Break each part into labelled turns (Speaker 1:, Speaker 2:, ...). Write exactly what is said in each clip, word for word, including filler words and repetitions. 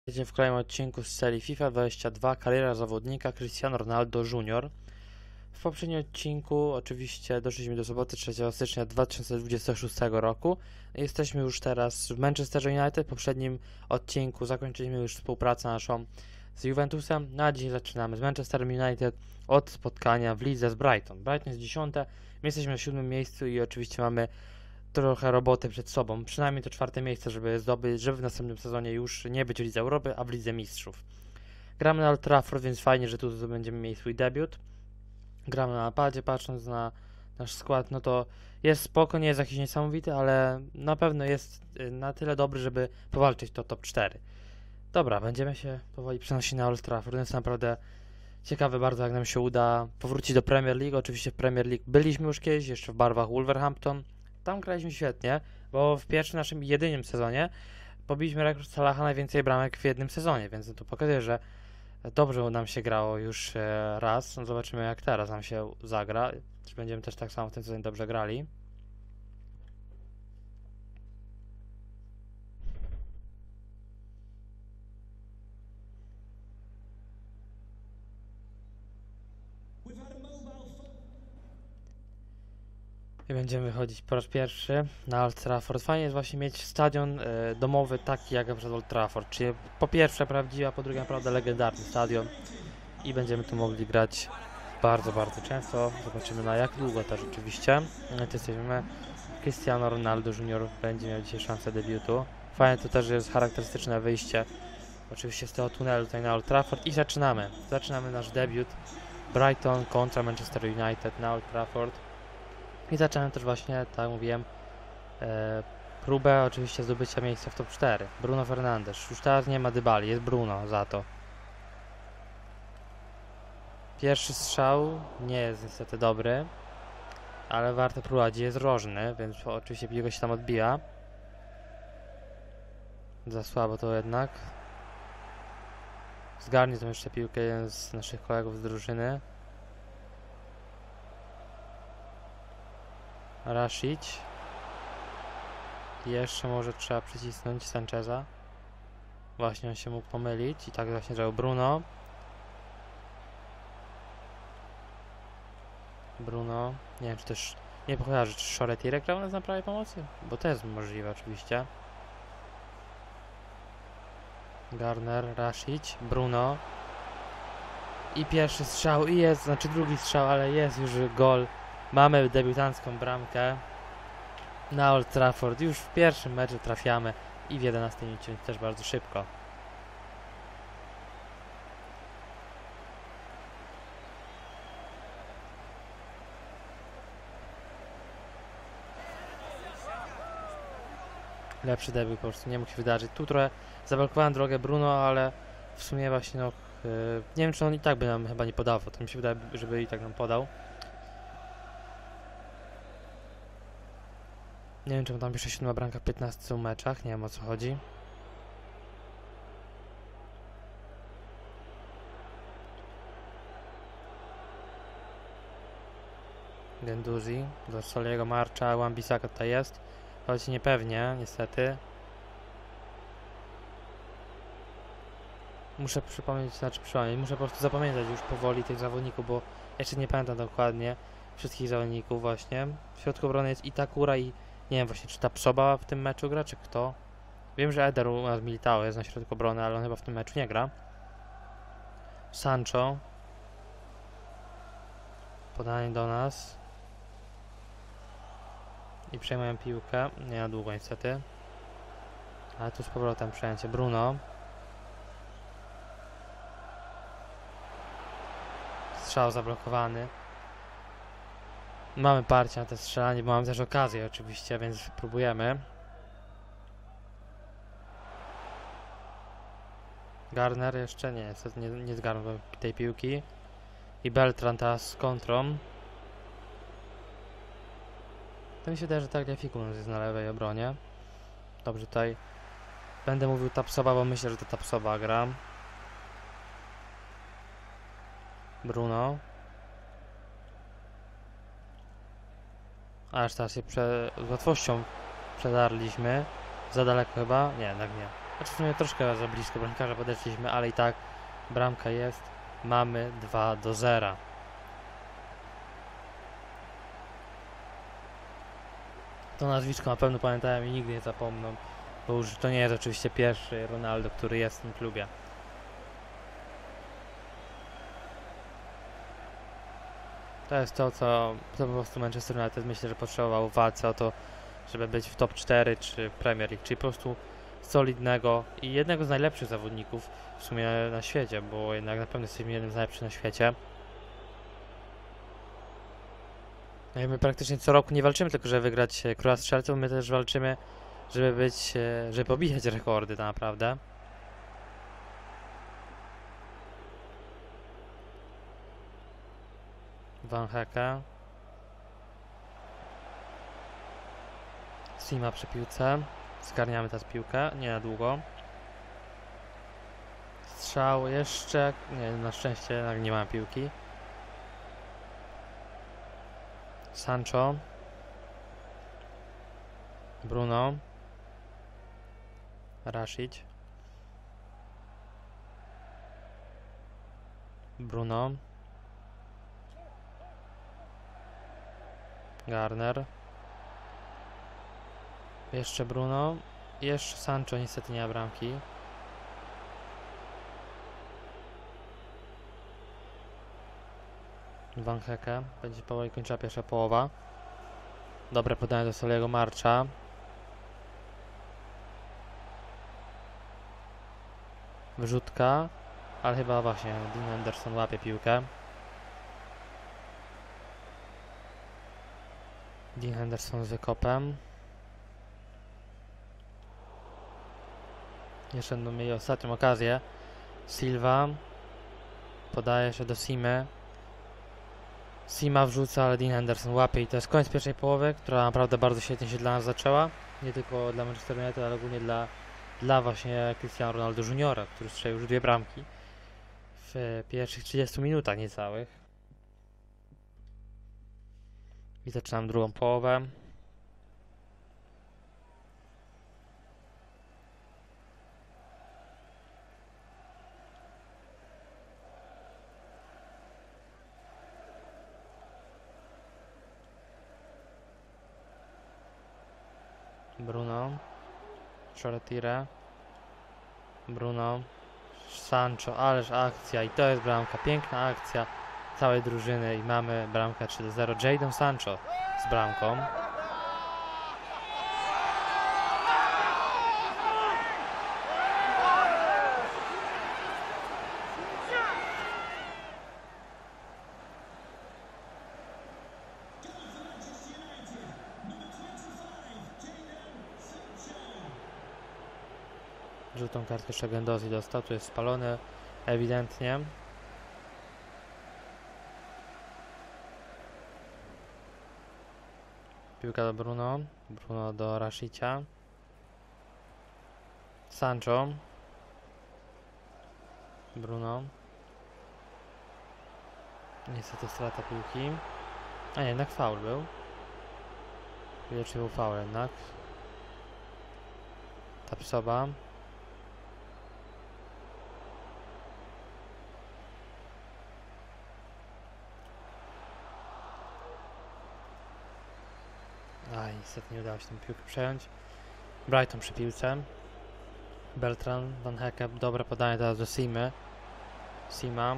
Speaker 1: Witajcie w kolejnym odcinku z serii FIFA dwadzieścia dwa Kariera zawodnika Cristiano Ronaldo Junior W poprzednim odcinku oczywiście doszliśmy do soboty trzeciego stycznia dwa tysiące dwudziestego szóstego roku. Jesteśmy już teraz w Manchester United. W poprzednim odcinku zakończyliśmy już współpracę naszą z Juventusem. Na dziś zaczynamy z Manchesterem United od spotkania w lidze z Brighton. Brighton jest dziesiąte, my jesteśmy na siódmym miejscu i oczywiście mamy trochę roboty przed sobą, przynajmniej to czwarte miejsce, żeby zdobyć, żeby w następnym sezonie już nie być w Lidze Europy, a w Lidze Mistrzów. Gramy na Old Trafford, więc fajnie, że tu będziemy mieli swój debiut. Gramy na napadzie, patrząc na nasz skład, no to jest spoko, nie jest jakiś niesamowity, ale na pewno jest na tyle dobry, żeby powalczyć to top cztery. Dobra, będziemy się powoli przenosić na Old Trafford, jest naprawdę ciekawe bardzo, jak nam się uda powrócić do Premier League. Oczywiście w Premier League byliśmy już kiedyś, jeszcze w barwach Wolverhampton. Tam graliśmy świetnie, bo w pierwszym naszym jedynym sezonie pobiliśmy rekord Salaha najwięcej bramek w jednym sezonie, więc to pokazuje, że dobrze nam się grało już raz. No zobaczymy, jak teraz nam się zagra. Czy będziemy też tak samo w tym sezonie dobrze grali. I będziemy wychodzić po raz pierwszy na Old Trafford. Fajnie jest właśnie mieć stadion y, domowy taki jak przed Old Trafford, czyli po pierwsze prawdziwy, a po drugie naprawdę legendarny stadion i będziemy tu mogli grać bardzo, bardzo często. Zobaczymy na jak długo też oczywiście. No to jesteśmy. Cristiano Ronaldo Junior będzie miał dzisiaj szansę debiutu. Fajnie to też jest charakterystyczne wyjście oczywiście z tego tunelu tutaj na Old Trafford i zaczynamy. Zaczynamy nasz debiut. Brighton kontra Manchester United na Old Trafford. I zacząłem też właśnie, tak jak mówiłem, e, próbę oczywiście zdobycia miejsca w top cztery. Bruno Fernandes. Już teraz nie ma Dybali, jest Bruno za to. Pierwszy strzał nie jest niestety dobry, ale warto próbować. Jest rożny, więc oczywiście piłka się tam odbija. Za słabo to jednak. Zgarnie tą jeszcze piłkę jeden z naszych kolegów z drużyny. Rashid. Jeszcze może trzeba przycisnąć Sancheza. Właśnie on się mógł pomylić i tak właśnie zrobił Bruno. Bruno. Nie wiem, czy też nie pokojarzy, czy Shoretire grał na prawej pomocy? Bo to jest możliwe oczywiście. Garner, Rashid, Bruno. I pierwszy strzał, i jest, znaczy drugi strzał, ale jest już gol. Mamy debiutancką bramkę na Old Trafford. Już w pierwszym meczu trafiamy i w jedenastej minucie też bardzo szybko. Lepszy debiut po prostu nie mógł się wydarzyć. Tu trochę zablokowałem drogę Bruno, ale w sumie właśnie no yy, nie wiem, czy on i tak by nam chyba nie podawał. To mi się wydaje, żeby i tak nam podał. Nie wiem, czemu tam pisze siódma bramka w piętnastu meczach, nie wiem o co chodzi. Genduzi, do Soliego Marcha, Wan-Bissaka tutaj jest. Choć niepewnie, niestety. Muszę przypomnieć, znaczy przypomnieć, muszę po prostu zapamiętać już powoli tych zawodników, bo jeszcze nie pamiętam dokładnie wszystkich zawodników właśnie. W środku obrony jest Itakura i nie wiem właśnie, czy ta Psoba w tym meczu gra, czy kto. Wiem, że Eder u nas Militao jest na środku obrony, ale on chyba w tym meczu nie gra. Sancho. Podanie do nas. I przejmują piłkę. Nie na długo niestety. Ale tu z powrotem przejęcie. Bruno. Strzał zablokowany. Mamy parcie na te strzelanie, bo mamy też okazję oczywiście, więc próbujemy. Garner jeszcze nie, niestety nie, nie zgarnął tej piłki. I Beltran teraz z kontrą. To mi się wydaje, że tak Tagliafico jest na lewej obronie. Dobrze, tutaj będę mówił Tapsoba, bo myślę, że to Tapsoba gra. Bruno. Aż teraz się prze... z łatwością przedarliśmy. Za daleko chyba? Nie, jednak nie. Znaczy w sumie troszkę za blisko bramkarza podeszliśmy, ale i tak bramka jest. Mamy dwa do zera. To nazwisko na pewno pamiętałem i nigdy nie zapomną, bo już to nie jest oczywiście pierwszy Ronaldo, który jest w tym klubie. To jest to, co, co po prostu Manchester United myślę, że potrzebował w walce o to, żeby być w top cztery czy Premier League, czyli po prostu solidnego i jednego z najlepszych zawodników w sumie na świecie, bo jednak na pewno jesteśmy jednym z najlepszych na świecie. No i my praktycznie co roku nie walczymy tylko, żeby wygrać Króla Strzelców, my też walczymy, żeby być, żeby pobijać rekordy tak naprawdę. Van Hecke. Sima przy piłce. Zgarniamy teraz piłkę, nie na długo. Strzał jeszcze, nie, na szczęście nie ma piłki. Sancho. Bruno. Rashid. Bruno. Garner. Jeszcze Bruno. Jeszcze Sancho, niestety nie ma bramki. Van Hecke. Będzie powoli kończyła pierwsza połowa. Dobre podanie do Soliego Marcha. Wyrzutka. Ale chyba właśnie Dean Henderson łapie piłkę. Dean Henderson z wykopem. Jeszcze będą mieli ostatnią okazję. Silva. Podaje się do Simy. Sima wrzuca, ale Dean Henderson łapie i to jest koniec pierwszej połowy, która naprawdę bardzo świetnie się dla nas zaczęła. Nie tylko dla Manchester United, ale ogólnie dla, dla właśnie Cristiano Ronaldo Juniora, który strzelił już dwie bramki w pierwszych trzydziestu minutach niecałych. I zaczynam drugą połowę. Bruno. Choretire. Bruno. Sancho, ależ akcja i to jest bramka, piękna akcja całej drużyny i mamy bramkę trzy do zera. Jadon Sancho z bramką. Żółtą kartkę jeszcze Gendozi dostał, tu jest spalony ewidentnie. Piłka do Bruno, Bruno do Rashicia. Sancho. Bruno. Niestety strata piłki. A nie, jednak faul był. Widocznie był faul jednak. Tapsoba. Aj, niestety nie udało się tę piłkę przejąć. Brighton przy piłce. Bertrand, Van Hecke, dobre podanie teraz do Simy. Sima.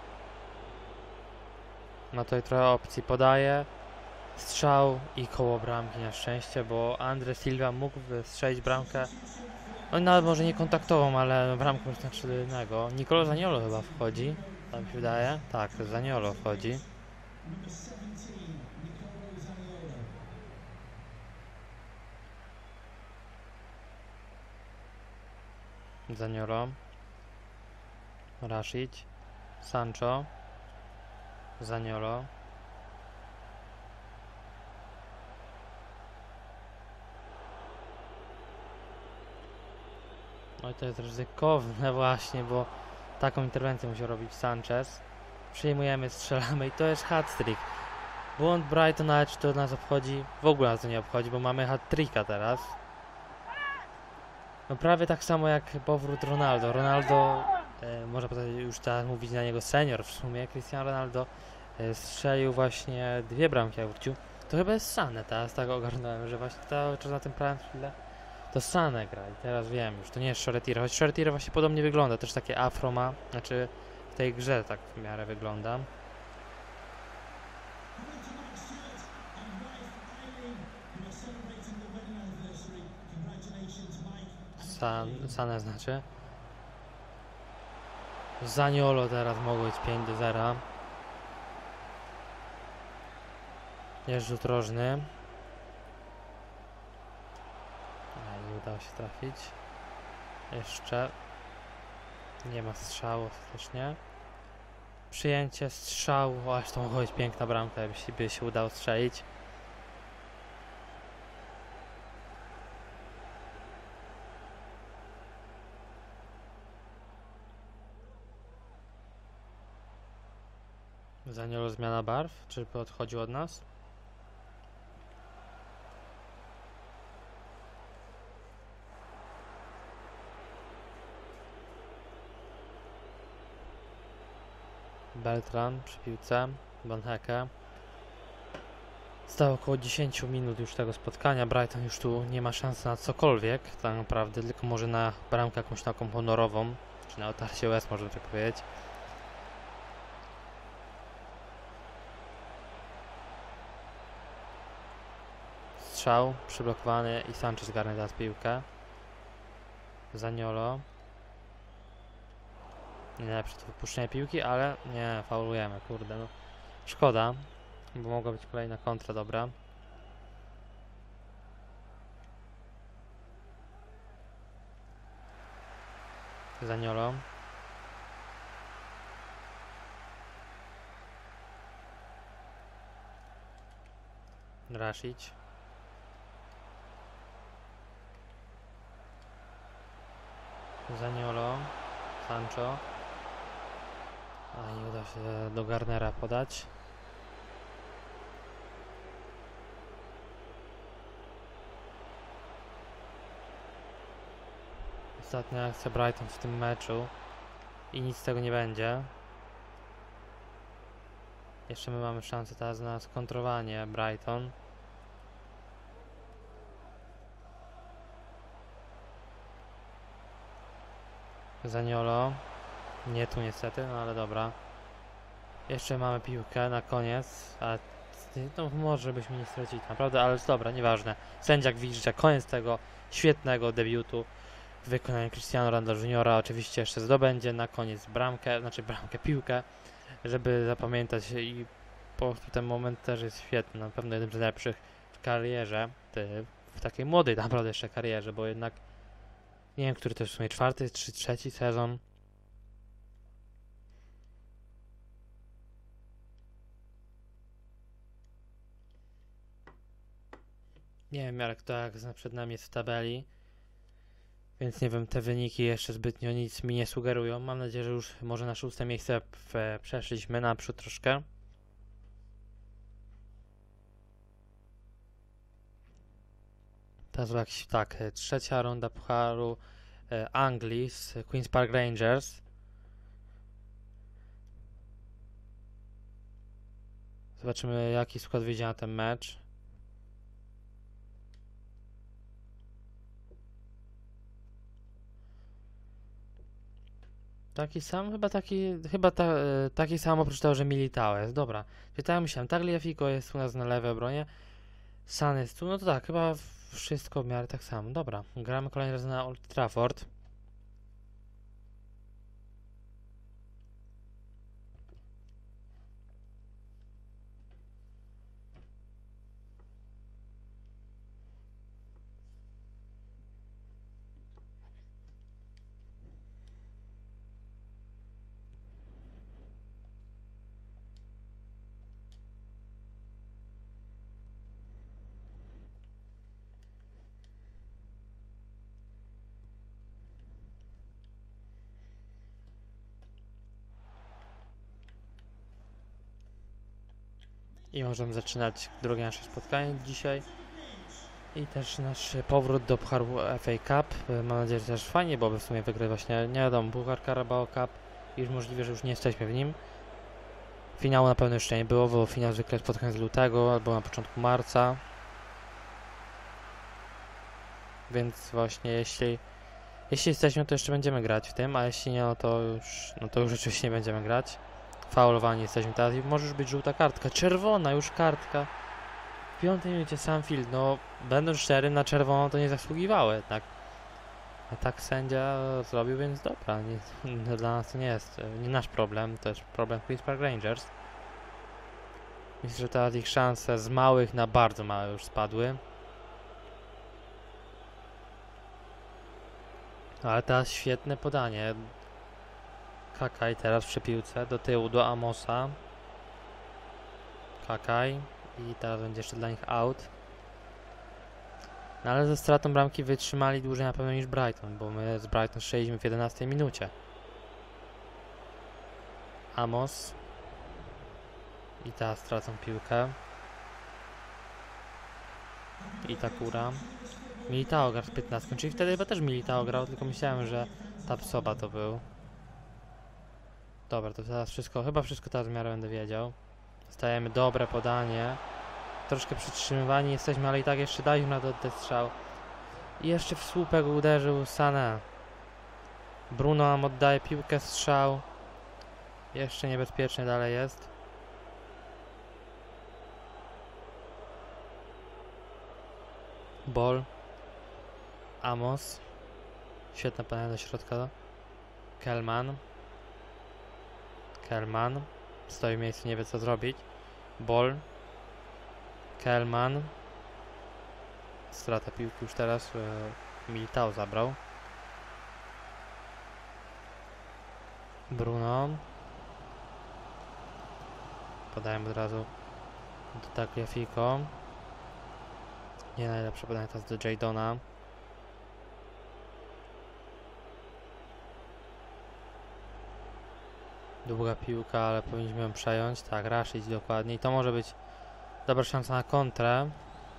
Speaker 1: Ma tutaj trochę opcji, podaje. Strzał i koło bramki na szczęście, bo Andre Silva mógł strzelić bramkę. No nawet może nie kontaktową, ale bramkę już na trzy do jednego. Nicolo Zaniolo chyba wchodzi, tak mi się wydaje. Tak, Zaniolo wchodzi. Zaniolo. Rashid. Sancho. Zaniolo. No i to jest ryzykowne właśnie, bo taką interwencję musiał robić Sanchez. Przyjmujemy, strzelamy i to jest hat-trick. Błąd Brighton, ale czy to nas obchodzi? W ogóle nas to nie obchodzi, bo mamy hat-tricka teraz. No prawie tak samo jak powrót Ronaldo. Ronaldo, e, można powiedzieć, już teraz mówić na niego senior w sumie. Cristiano Ronaldo e, strzelił właśnie dwie bramki, jak wrócił. To chyba jest Sané, teraz tak ogarnąłem, że właśnie cały czas na tym prawym chwilę to Sané gra i teraz wiem już, to nie jest Shoretiro, choć Shoretiro właśnie podobnie wygląda, też takie afro ma, znaczy w tej grze tak w miarę wygląda. San, Sané znaczy. Zaniolo teraz mogło być pięć do zera. Jest rzut rożny. A, nie udało się trafić. Jeszcze. Nie ma strzału ostatecznie. Przyjęcie strzału. Aż to mogła być piękna bramka, jakby się, by się udało strzelić. Zaniolo zmiana barw. Czyżby odchodził od nas? Beltran przy piłce. Banheke. Zostało około dziesięć minut już tego spotkania. Brighton już tu nie ma szansy na cokolwiek, tak naprawdę, tylko może na bramkę jakąś taką honorową, czy na otarcie łez, można tak powiedzieć. Strzał przyblokowany i Sanchez garnie teraz piłkę. Zaniolo. Nie najlepsze to wypuszczenie piłki, ale nie, faulujemy, kurde, no. Szkoda, bo mogła być kolejna kontra, dobra. Zaniolo. Rashic. Zaniolo. Sancho. A nie uda się do Garnera podać. Ostatnia akcja Brighton w tym meczu i nic z tego nie będzie. Jeszcze my mamy szansę teraz na skontrowanie Brighton. Zaniolo. Nie tu niestety, no ale dobra. Jeszcze mamy piłkę na koniec, a no może byśmy nie stracili naprawdę, ale dobra, nieważne. Sędzia Gwizdże, koniec tego świetnego debiutu w wykonaniu Cristiano Ronaldo juniora. Oczywiście jeszcze zdobędzie na koniec bramkę, znaczy bramkę, piłkę, żeby zapamiętać i po prostu ten moment też jest świetny, na pewno jeden z najlepszych w karierze, w takiej młodej naprawdę jeszcze karierze, bo jednak nie wiem, który to jest w sumie czwarty czy trzeci sezon. Nie wiem, jak to jak przed nami jest w tabeli, więc nie wiem, te wyniki jeszcze zbytnio nic mi nie sugerują. Mam nadzieję, że już może na szóste miejsce w, przeszliśmy naprzód troszkę. Teraz jakiś, tak, trzecia runda Pucharu e, Anglii z Queen's Park Rangers. Zobaczymy, jaki skład wyjdzie na ten mecz. Taki sam, chyba taki, chyba ta, taki sam oprócz tego, że Militao jest, dobra. Czyli tak myślałem, Tagliafico jest u nas na lewej obronie, San jest tu, no to tak, chyba wszystko w miarę tak samo, dobra. Gramy kolejny raz na Old Trafford. I możemy zaczynać drugie nasze spotkanie dzisiaj. I też nasz powrót do Pucharu F A Cup. Mam nadzieję, że też fajnie byłoby w sumie wygrać właśnie, nie wiadomo, Puchar Carabao Cup. Już możliwe, że już nie jesteśmy w nim. Finału na pewno jeszcze nie było, bo finał zwykle jest pod koniec lutego albo na początku marca. Więc właśnie jeśli jeśli jesteśmy, to jeszcze będziemy grać w tym, a jeśli nie, no to już no to już rzeczywiście nie będziemy grać. Faulowani jesteśmy teraz i może już być żółta kartka, czerwona już kartka. W piątej minucie Sanfield, no będąc szczerym, na czerwoną to nie zasługiwały jednak. A tak sędzia zrobił, więc dobra, nie, dla nas to nie jest nie nasz problem, to jest problem Queen's Park Rangers. Myślę, że teraz ich szanse z małych na bardzo małe już spadły. Ale teraz świetne podanie. Kakaj teraz przy piłce, do tyłu do Amosa. Kakaj. I teraz będzie jeszcze dla nich out. No ale ze stratą bramki wytrzymali dłużej na pewno niż Brighton, bo my z Brighton strzeliśmy w jedenastej minucie. Amos. I teraz stracą piłkę. I Takura. Militao grał z piętnastką, czyli wtedy chyba też Militao grał, tylko myślałem, że Tapsoba to był. Dobra, to teraz wszystko, chyba wszystko teraz w miarę będę wiedział. Stajemy dobre podanie. Troszkę przytrzymywani jesteśmy, ale i tak jeszcze daliśmy na to ten strzał. I jeszcze w słupek uderzył Sané. Bruno nam oddaje piłkę, strzał. Jeszcze niebezpiecznie dalej jest. Ball. Amos. Świetne podanie do środka. Kelman. Kelman. Stoi w miejscu, nie wie co zrobić. Ball. Kelman. Strata piłki już teraz. E, Militao zabrał. Bruno. Podaję od razu do Tagliafico. Nie najlepsze podanie teraz do Jadona. Długa piłka, ale powinniśmy ją przejąć. Tak, Rashid dokładnie. I to może być dobra szansa na kontrę.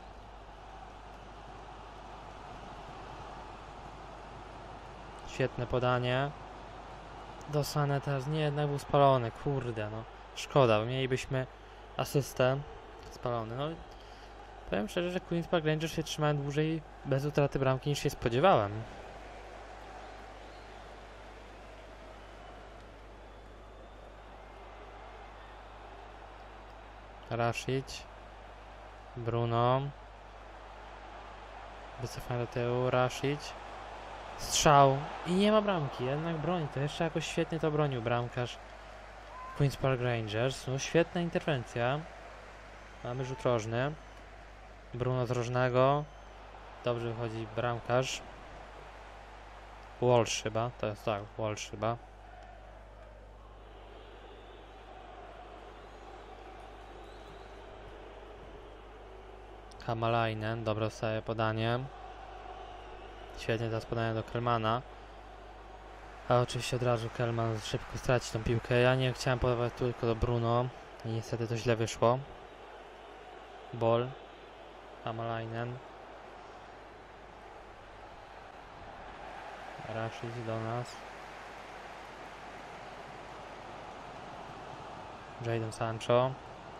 Speaker 1: Świetne podanie. Do Sané teraz nie, jednak był spalony. Kurde, no. Szkoda, bo mielibyśmy asystę. Spalony. No, powiem szczerze, że Queen's Park Rangers się trzymają dłużej bez utraty bramki niż się spodziewałem. Rashid. Bruno. Wycofanie do tyłu. Rashid. Strzał. I nie ma bramki. Jednak broni. To jeszcze jakoś świetnie to bronił bramkarz Queen's Park Rangers. No świetna interwencja. Mamy rzut rożny. Bruno z rożnego. Dobrze wychodzi bramkarz. Walsh chyba. To jest tak. Walsh chyba. Hamalainen, dobre dostaje podanie. Świetnie teraz podanie do Kelmana. A oczywiście od razu Kelman szybko straci tą piłkę. Ja nie chciałem podawać tylko do Bruno. I niestety to źle wyszło. Ball. Hamalainen. Rashid do nas. Jadon Sancho.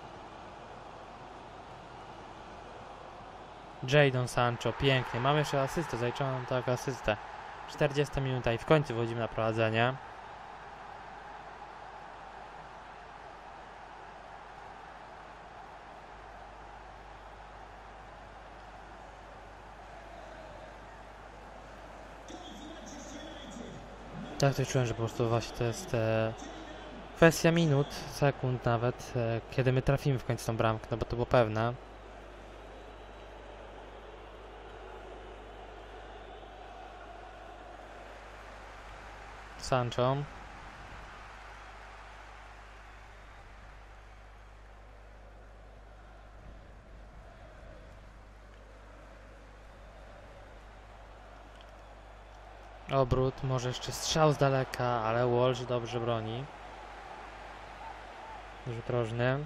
Speaker 1: Jadon Sancho, pięknie. Mamy jeszcze asystę, zaliczoną tak asystę. czterdziesta minuta i w końcu wchodzimy na prowadzenie. Tak, to czułem, że po prostu właśnie to jest e, kwestia minut, sekund nawet, e, kiedy my trafimy w końcu tą bramkę, no bo to było pewne. Sancho. Obrót, może jeszcze strzał z daleka, ale Walsh dobrze broni. Rzut rożny.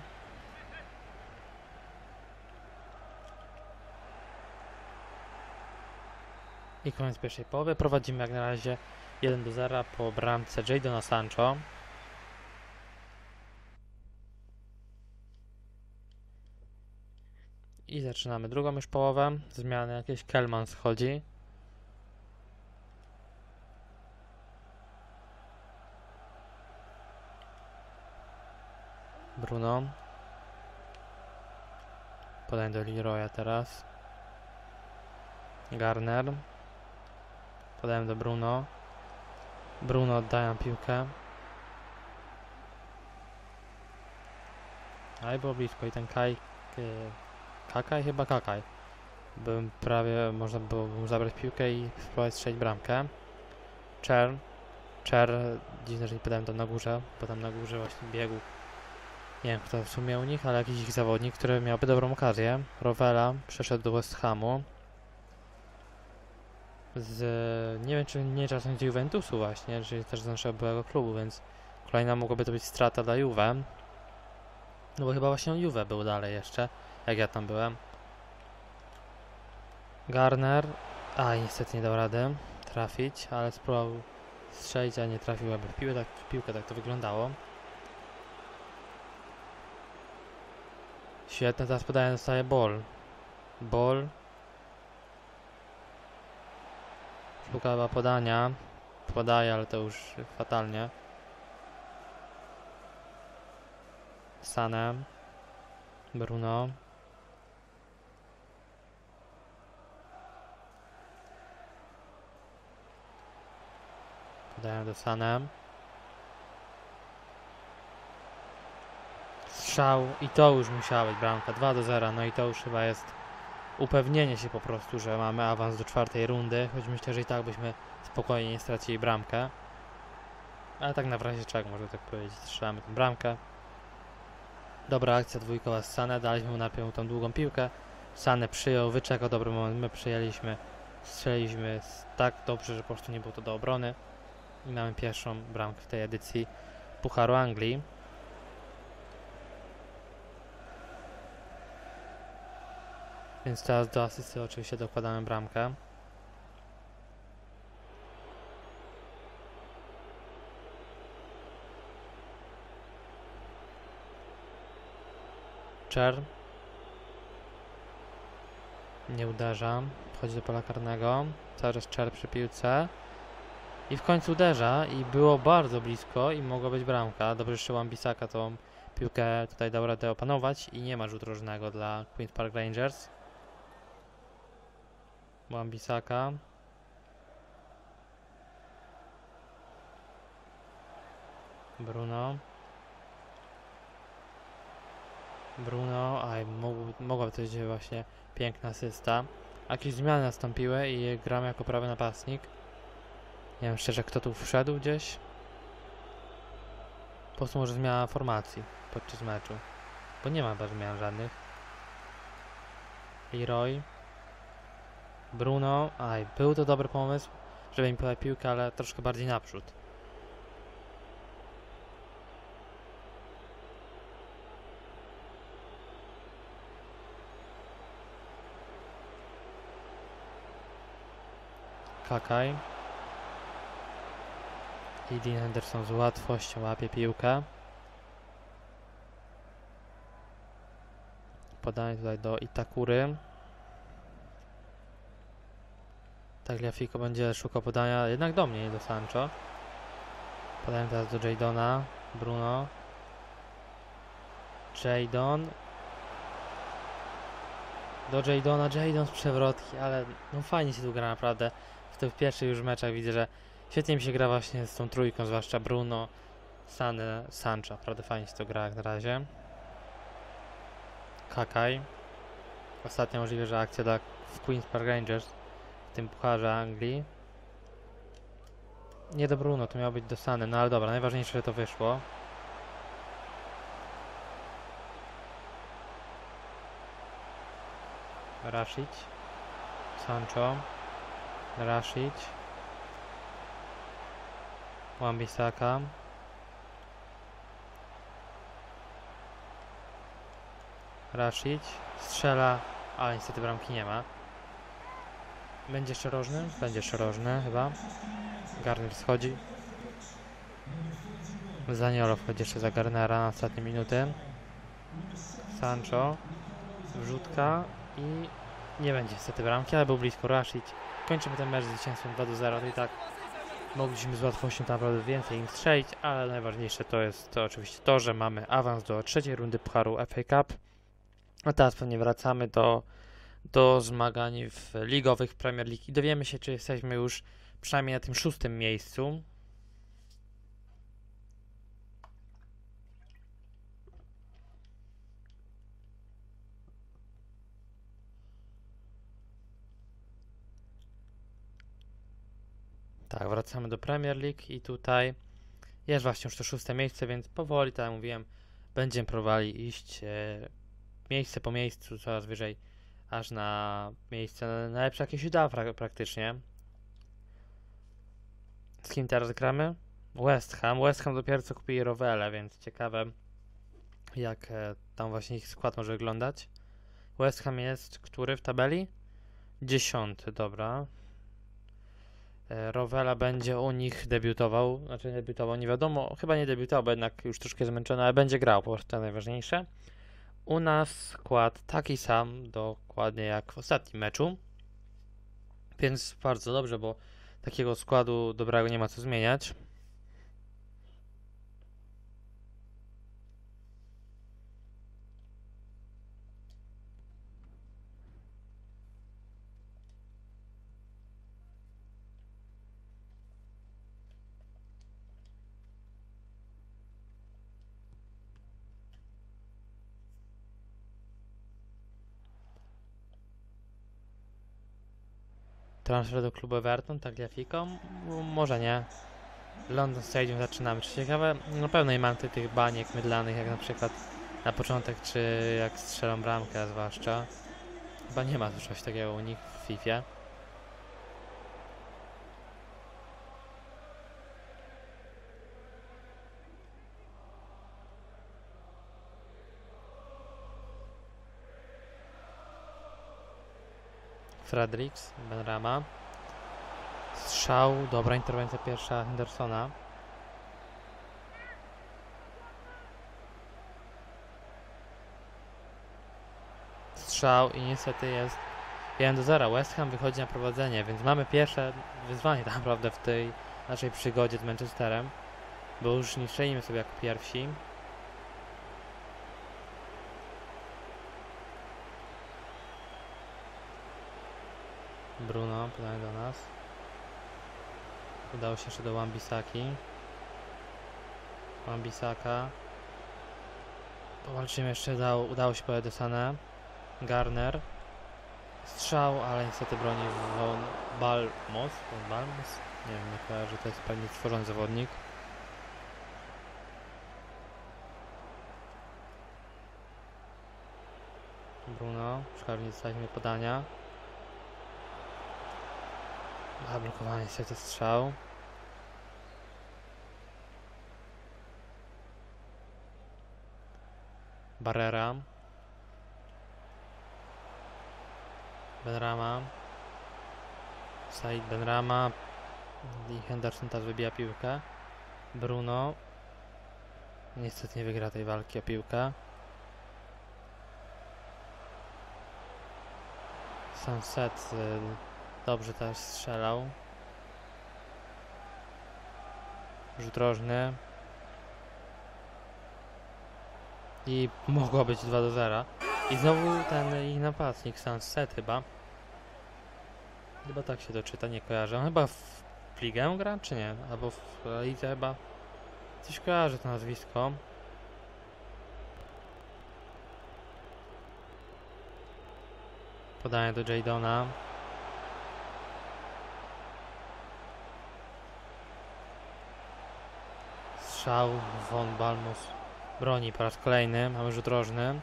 Speaker 1: I koniec pierwszej połowy. Prowadzimy jak na razie jeden do zera po bramce Jadona Sancho. I zaczynamy drugą już połowę. Zmiany jakieś. Kelman schodzi. Bruno. Podaję do Leroya teraz. Garner. Podaję do Bruno. Bruno oddaję piłkę. A i było blisko. I ten Kaj... Yy, Kakaj? Chyba Kakaj. Bym prawie... Można było mu zabrać piłkę i spróbować strzelić bramkę. Czer. Czer. Dziwne, że nie podałem to na górze, bo tam na górze właśnie biegł. Nie wiem kto w sumie u nich, ale jakiś ich zawodnik, który miałby dobrą okazję. Rovella przeszedł do West Hamu. Z... Nie wiem czy nie czasem z Juventusu właśnie, czyli też z naszego byłego klubu, więc kolejna mogłaby to być strata dla Juve. No bo chyba właśnie Juve był dalej jeszcze, jak ja tam byłem. Garner. A niestety nie dał rady trafić, ale spróbował strzelić, a nie trafił jakby w piłkę, tak, w piłkę, tak to wyglądało. Świetne, teraz podaję, dostaje ball. Ball. Szuka podania. Podaje, ale to już fatalnie. Sané. Bruno. Podaję do Sané. Strzał i to już musiała być bramka. dwa do zera, no i to już chyba jest upewnienie się po prostu, że mamy awans do czwartej rundy, choć myślę, że i tak byśmy spokojnie nie stracili bramkę. Ale tak na razie czego, można tak powiedzieć, strzelamy tę bramkę. Dobra akcja dwójkowa z Sané, daliśmy mu najpierw tą długą piłkę. Sané przyjął, wyczekał dobry moment, my przyjęliśmy, strzeliliśmy tak dobrze, że po prostu nie było to do obrony. I mamy pierwszą bramkę w tej edycji Pucharu Anglii. Więc teraz do asysty oczywiście dokładamy bramkę. Czer. Nie uderza. Wchodzi do pola karnego. Cały czas Czer przy piłce. I w końcu uderza i było bardzo blisko i mogła być bramka. Dobrze, że Wan-Bissaka tą piłkę tutaj dał radę opanować i nie ma rzutu rożnego dla Queen's Park Rangers. Wan-Bissaka. Bruno. Bruno, aj, mogłaby to być właśnie piękna asysta. Jakieś zmiany nastąpiły i gramy jako prawy napastnik. Nie wiem szczerze, kto tu wszedł gdzieś. Po prostu może zmiana formacji podczas meczu. Bo nie ma zmian żadnych. Leroy. Bruno. Aj, był to dobry pomysł, żeby im podać piłkę, ale troszkę bardziej naprzód. Kakaj. I Dean Henderson z łatwością łapie piłkę. Podanie tutaj do Itakury. Tagliafico będzie szukał podania jednak do mnie, nie do Sancho. Podaję teraz do Jadona. Bruno. Jadon. Do Jadona. Jadon z przewrotki, ale no fajnie się tu gra naprawdę. W tych pierwszych już meczach widzę, że świetnie mi się gra właśnie z tą trójką, zwłaszcza Bruno, Sané, Sancho. Naprawdę fajnie się to gra jak na razie. Kakaj. Ostatnia możliwe, że akcja dla w Queen's Park Rangers w tym pucharze Anglii. Nie do Bruno, to miało być do Sané, no ale dobra, najważniejsze, że to wyszło. Rashid. Sancho. Rashid. Wan-Bissaka. Rashid. Strzela, ale niestety bramki nie ma. Będzie jeszcze rożny? Będzie jeszcze rożny chyba. Garner schodzi. Zaniolo wchodzi jeszcze za Garnera na ostatnie minuty. Sancho. Wrzutka i nie będzie niestety bramki, ale był blisko Rashid. Kończymy ten mecz z zwycięstwem dwa do zera. To i tak mogliśmy z łatwością tam naprawdę więcej im strzelić, ale najważniejsze to jest to oczywiście to, że mamy awans do trzeciej rundy Pucharu F A Cup. A teraz pewnie wracamy do, do zmagań w ligowych Premier League i dowiemy się, czy jesteśmy już przynajmniej na tym szóstym miejscu. Tak, wracamy do Premier League i tutaj jest właśnie już to szóste miejsce, więc powoli, tak jak mówiłem, będziemy próbowali iść e, miejsce po miejscu, coraz wyżej, aż na miejsce najlepsze jakie się da pra praktycznie. Z kim teraz gramy? West Ham. West Ham dopiero co kupili Rovellę, więc ciekawe jak e, tam właśnie ich skład może wyglądać. West Ham jest który w tabeli? Dziesiąty, dobra. Rovella będzie u nich debiutował, znaczy debiutował, nie wiadomo, chyba nie debiutował, bo jednak już troszkę zmęczony, ale będzie grał, po prostu to najważniejsze. U nas skład taki sam, dokładnie jak w ostatnim meczu, więc bardzo dobrze, bo takiego składu dobrego nie ma co zmieniać. Transfer do klubu Everton, Tagliafico? Może nie. London Stadium zaczynamy. Czy ciekawe? Na pewno nie mam tych baniek mydlanych, jak na przykład na początek, czy jak strzelą bramkę, a zwłaszcza. Chyba nie ma czegoś takiego u nich w Fifie. Fredericks, Benrahma. Strzał, dobra interwencja pierwsza Hendersona. Strzał i niestety jest jeden do zera. West Ham wychodzi na prowadzenie, więc mamy pierwsze wyzwanie tak naprawdę w tej naszej przygodzie z Manchesterem, bo już nie strzelimy sobie jako pierwsi. Bruno, podanie do nas. Udało się jeszcze do Wan-Bissaki. Wan-Bissaka. Powalczymy jeszcze, udało, udało się podać do Sané. Garner. Strzał, ale niestety broni Von Balmos. Von Balmos? Nie wiem, nie kojarzę, to jest pewnie stworzony zawodnik. Bruno, szukali dostaliśmy podania. Zablokowany niestety strzał. Barrera. Benrahma. Said Benrahma. I Henderson teraz wybija piłkę. Bruno. Niestety nie wygra tej walki o piłkę. Sunset y, dobrze też strzelał. Rzut rożny. I mogło być dwa do zera. I znowu ten ich napastnik, Sunset chyba. Chyba tak się doczyta, nie kojarzę. On chyba w ligę gra, czy nie? Albo w lidze chyba. Coś kojarzę to nazwisko. Podanie do Jadona. Strzał, Von Balmos broni po raz kolejny, mamy rzut rożny.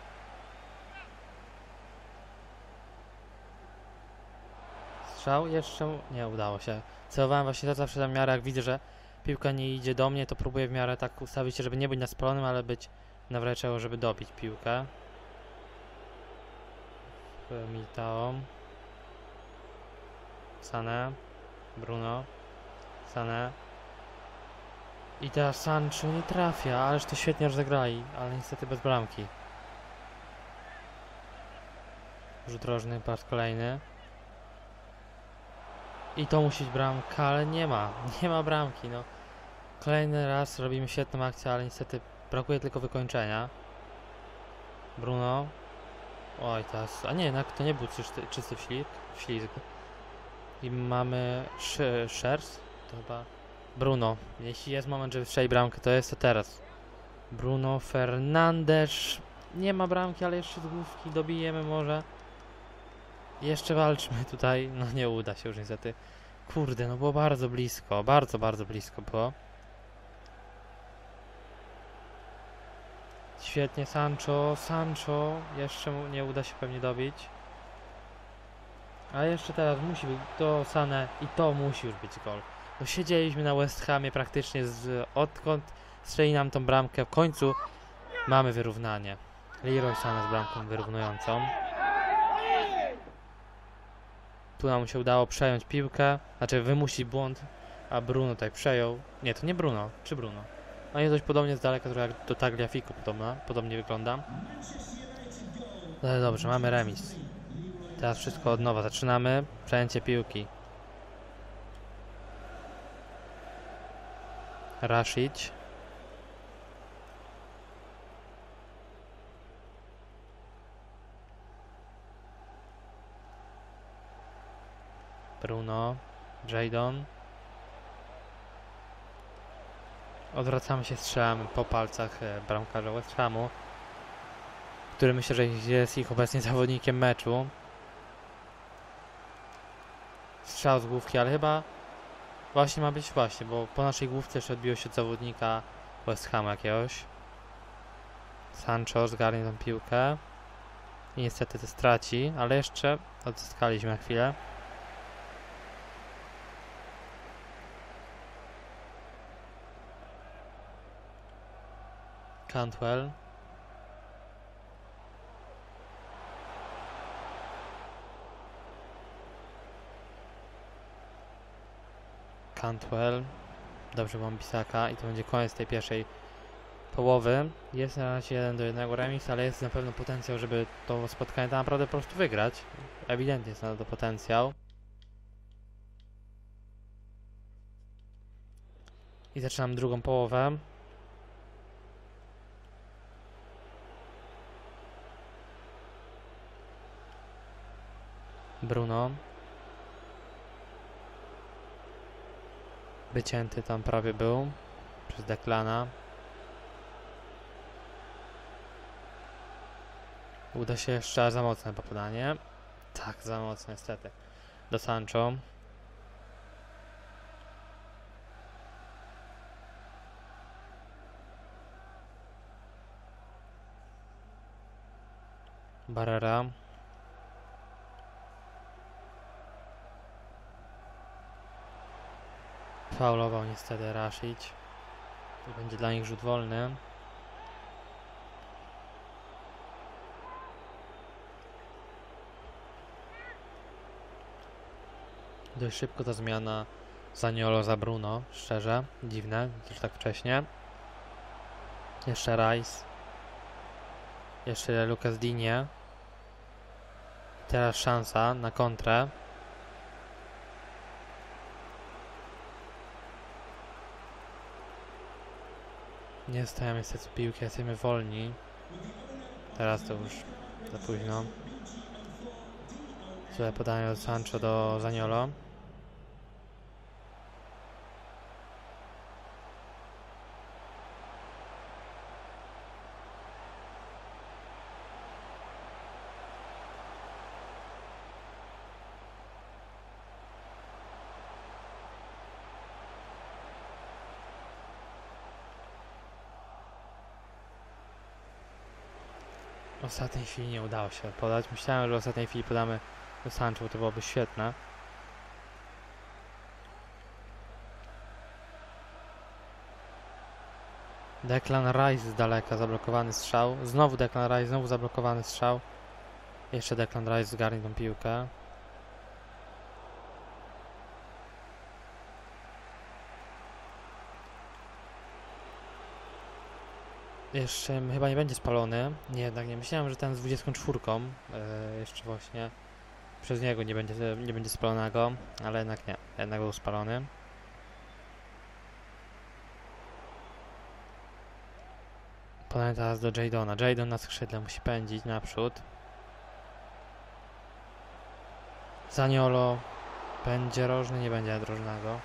Speaker 1: Strzał, jeszcze nie udało się. Celowałem właśnie to zawsze na miarę, jak widzę, że piłka nie idzie do mnie, to próbuję w miarę tak ustawić się, żeby nie być na spalonym, ale być na wręcz, żeby dobić piłkę. Militao. Sané, Bruno, Sané. I teraz Sancho nie trafia, ależ to świetnie rozegrali, ale niestety bez bramki. Rzut rożny po raz kolejny. I to musi być bramka, ale nie ma, nie ma bramki, no. Kolejny raz robimy świetną akcję, ale niestety brakuje tylko wykończenia. Bruno. Oj, teraz, a nie, jednak to nie był czysty, czysty wślizg, wślizg. I mamy Szers, to chyba Bruno. Jeśli jest moment, żeby strzelić bramkę, to jest to teraz. Bruno Fernandes. Nie ma bramki, ale jeszcze z główki dobijemy może. Jeszcze walczmy tutaj. No nie uda się już niestety. Kurde, no było bardzo blisko. Bardzo, bardzo blisko było. Świetnie, Sancho. Sancho. Jeszcze mu nie uda się pewnie dobić. A jeszcze teraz musi być to Sané i to musi już być gol. No siedzieliśmy na West Hamie praktycznie z odkąd strzeli nam tą bramkę. W końcu mamy wyrównanie. Leroy Sané z bramką wyrównującą. Tu nam się udało przejąć piłkę, znaczy wymusić błąd, a Bruno tutaj przejął. Nie, to nie Bruno, czy Bruno? No jest dość podobnie z daleka, trochę jak do Tagliafico podobna, podobnie wygląda. Ale dobrze, mamy remis. Teraz wszystko od nowa, zaczynamy. Przejęcie piłki. Rashid. Bruno. Jadon. Odwracamy się, strzelamy po palcach bramkarza West Hamu, który myślę, że jest ich obecnie zawodnikiem meczu. Strzał z główki, ale chyba właśnie ma być właśnie, bo po naszej główce jeszcze odbiło się od zawodnika West Hamu jakiegoś. Sancho zgarnie tą piłkę i niestety to straci, ale jeszcze odzyskaliśmy na chwilę. Cantwell. Cantwell. Dobrze, mam Bisaka i to będzie koniec tej pierwszej połowy. Jest na razie jeden do jednego remis, ale jest na pewno potencjał, żeby to spotkanie tam naprawdę po prostu wygrać. Ewidentnie jest na to potencjał. I zaczynam drugą połowę. Bruno. Wycięty tam prawie był przez Declana. Uda się jeszcze za mocne popodanie. Tak, za mocne niestety. Do Sancho. Barrera. Faulował niestety Rashid. To będzie dla nich rzut wolny. Dość szybko ta zmiana Zaniolo za Bruno, szczerze, dziwne, też tak wcześnie. Jeszcze Rice. Jeszcze Lucas Digne. Teraz szansa na kontrę. Nie dostajemy niestety piłki, jesteśmy wolni. Teraz to już za późno. Tutaj podanie od Sancho do Zaniolo. W ostatniej chwili nie udało się podać. Myślałem, że w ostatniej chwili podamy do Sancho, bo to byłoby świetne. Declan Rice z daleka, zablokowany strzał. Znowu Declan Rice, znowu zablokowany strzał. Jeszcze Declan Rice zgarnie tą piłkę. jeszcze chyba nie będzie spalony. Nie, jednak nie. Myślałem, że ten z dwudziestką czwórką yy, jeszcze właśnie przez niego nie będzie, nie będzie spalonego, ale jednak nie. Jednak był spalony. Podaję teraz do Jadona. Jadon na skrzydle musi pędzić naprzód. Zaniolo będzie rożny, nie będzie drożnego.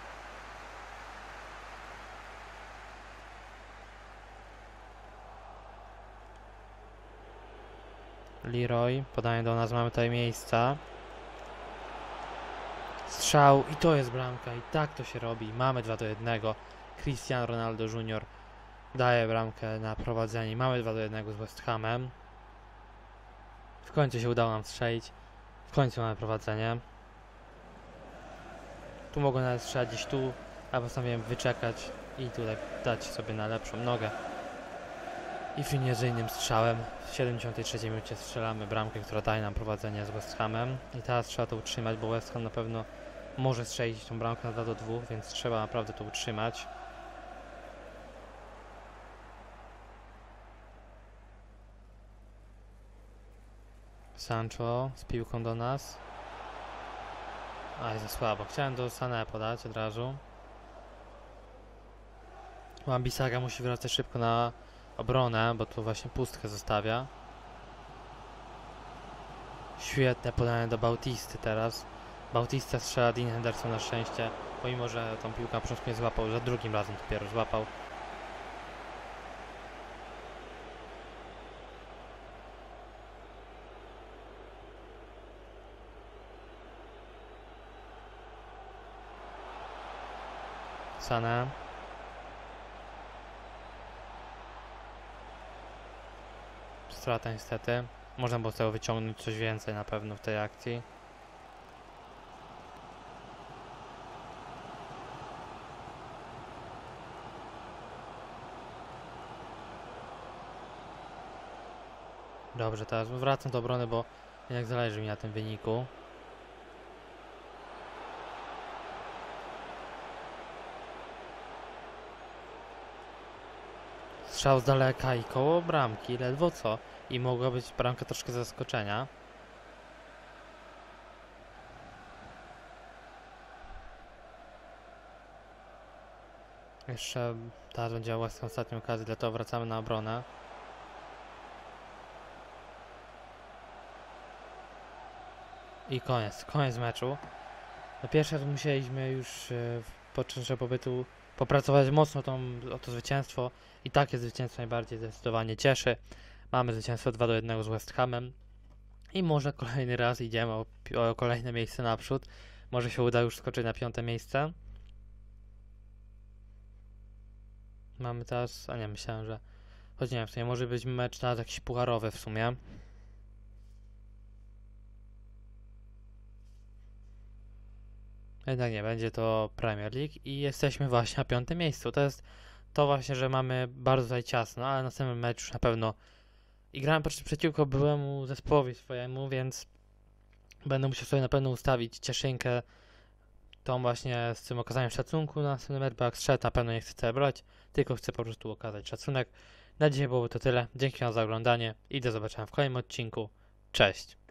Speaker 1: Leroy, podanie do nas, mamy tutaj miejsca. Strzał i to jest bramka i tak to się robi. Mamy dwa do jednego. Cristiano Ronaldo junior daje bramkę na prowadzenie. Mamy dwa do jednego z West Hamem. W końcu się udało nam strzelić. W końcu mamy prowadzenie. Tu mogą nawet strzelać gdzieś tu, a postanowiłem wyczekać i tutaj dać sobie na lepszą nogę. I finezyjnym strzałem w siedemdziesiątej trzeciej minucie strzelamy bramkę, która daje nam prowadzenie z West Hamem. I teraz trzeba to utrzymać, bo West Ham na pewno może strzelić tą bramkę na dwa do dwóch, więc trzeba naprawdę to utrzymać. Sancho z piłką do nas. Aj, za słabo. Chciałem do Sané podać od razu. Wan-Bissaga musi wracać szybko na obronę, bo tu właśnie pustkę zostawia. Świetne podanie do Bautisty teraz. Bautista strzela, Dean Henderson na szczęście, pomimo że tą piłkę na początku nie złapał, za drugim razem dopiero złapał. Sané. Strata niestety. Można było z tego wyciągnąć coś więcej na pewno w tej akcji. Dobrze, teraz wracam do obrony, bo jednak zależy mi na tym wyniku. Strzał z daleka i koło bramki, ledwo co. I mogła być bramka troszkę zaskoczenia. Jeszcze teraz będzie właśnie ostatnia okazja, dlatego wracamy na obronę. I koniec, koniec meczu. Na pierwszy raz musieliśmy już e, podczas pobytu popracować mocno tą, o to zwycięstwo. I takie zwycięstwo najbardziej zdecydowanie cieszy. Mamy zwycięstwo dwa do jednego z West Hamem. I może kolejny raz idziemy o, o kolejne miejsce naprzód. Może się uda już skoczyć na piąte miejsce. Mamy teraz, a nie, myślałem, że choć nie wiem, w sumie może być mecz teraz jakiś pucharowy w sumie. Jednak nie, będzie to Premier League i jesteśmy właśnie na piątym miejscu. To jest to właśnie, że mamy bardzo tutaj ciasno, ale następny mecz już na pewno i grałem przeciwko byłemu zespołowi swojemu, więc będę musiał sobie na pewno ustawić cieszynkę tą właśnie z tym okazaniem szacunku na następny mecz, bo jak strzedł na pewno nie chcę celebrować, tylko chcę po prostu okazać szacunek. Na dzisiaj byłoby to tyle. Dzięki wam za oglądanie i do zobaczenia w kolejnym odcinku. Cześć!